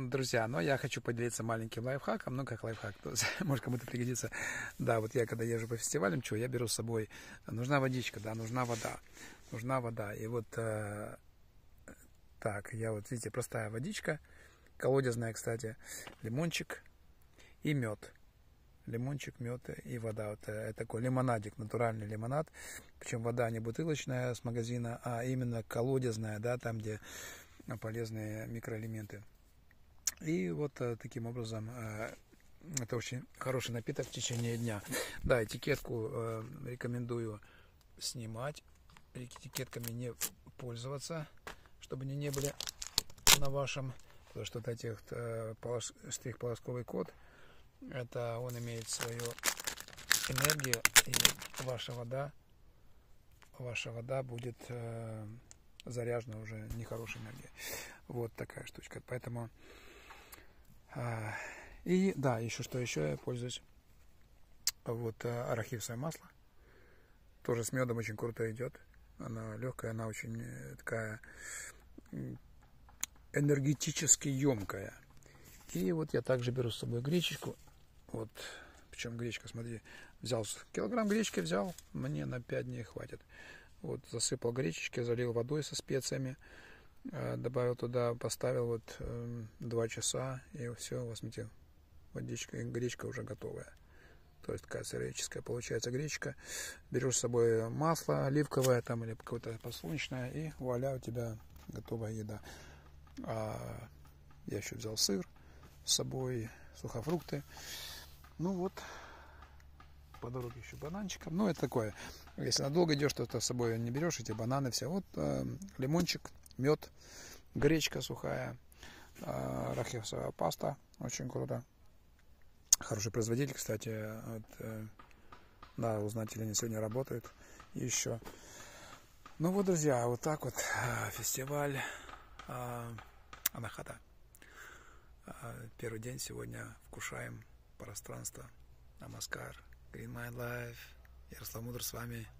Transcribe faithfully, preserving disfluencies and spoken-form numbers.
друзья, но я хочу поделиться маленьким лайфхаком, ну как лайфхак, может кому-то пригодится. Да, вот я когда езжу по фестивалям, что я беру с собой, нужна водичка, да, нужна вода, нужна вода. И вот э, так, я вот, видите, простая водичка, колодезная, кстати, лимончик и мед. Лимончик, мед и вода. Вот это такой лимонадик, натуральный лимонад. Причем вода не бутылочная с магазина, а именно колодезная, да, там, где полезные микроэлементы. И вот таким образом это очень хороший напиток в течение дня. Да, этикетку рекомендую снимать, этикетками не пользоваться, чтобы они не были на вашем, потому что вот этих штрих-полосковый код, это он имеет свою энергию, и ваша вода, ваша вода будет э, заряжена уже нехорошей энергией. Вот такая штучка. Поэтому э, и да, еще что еще я пользуюсь. Вот э, арахисовое масло. Тоже с медом очень круто идет. Она легкая, она очень такая энергетически емкая. И вот я также беру с собой гречечку. Вот, причем гречка, смотри, взял килограмм гречки, взял, мне на пять дней хватит. Вот, засыпал гречечки, залил водой со специями, э, добавил туда, поставил вот э, два часа, и все, вот смотрите, водичка, и гречка уже готовая. То есть такая сыреческая получается гречка. Берешь с собой масло оливковое там или какое-то подсолнечное, и вуаля, у тебя готовая еда. А я еще взял сыр с собой, сухофрукты. Ну вот, по дороге еще бананчиком. Ну, это такое. Если надолго идешь, то ты с собой не берешь эти бананы все. Вот э, лимончик, мед, гречка сухая, э, арахисовая паста. Очень круто. Хороший производитель, кстати. Вот, э, да, узнать, они сегодня работают. И еще. Ну вот, друзья, вот так вот. Э, фестиваль э, Анахата. Первый день сегодня вкушаем пространство. Намаскар. Green My Life. Ярослав Мудр с вами.